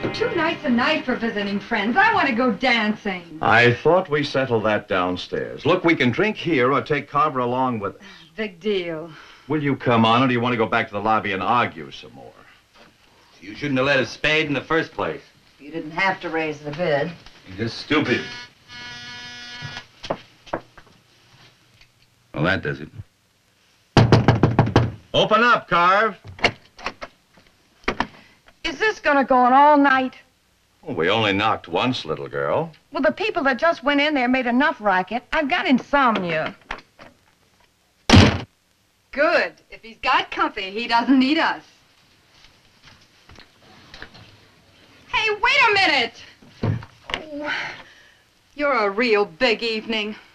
2 nights a night for visiting friends. I want to go dancing. I thought we settled that downstairs. Look, we can drink here or take Carver along with us. Big deal. Will you come on, or do you want to go back to the lobby and argue some more? You shouldn't have let us spade in the first place. You didn't have to raise the bid. You're just stupid. Well, that does it. Open up, Carve. Is this going to go on all night? Well, we only knocked once, little girl. Well, the people that just went in there made enough racket. I've got insomnia. Good. If he's got company, he doesn't need us. Hey, wait a minute! Oh, you're a real big evening.